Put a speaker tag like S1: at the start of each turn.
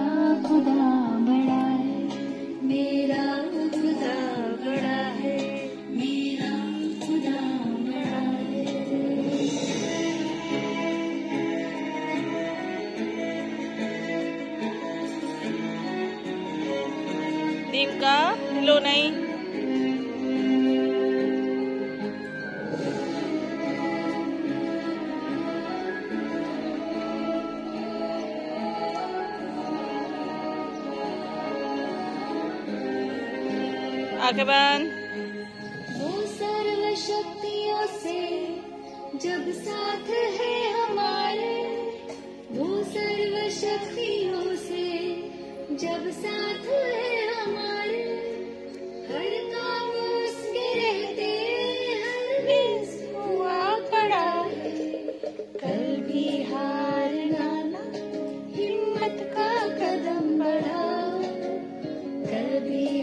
S1: खुदा बड़ा है, मेरा खुदा बड़ा है, मेरा खुदा बड़ा है।
S2: दीपिका लो नहीं। आगे बंद।
S1: वो सर्व शक्तियों से जब साथ है हमारे, वो सर्व शक्तियों से जब साथ है हमारे, हर काम उसके रहते हर बीस हुआ पड़ा है। कल भी हारना ना, हिम्मत का कदम बढ़ा, कल भी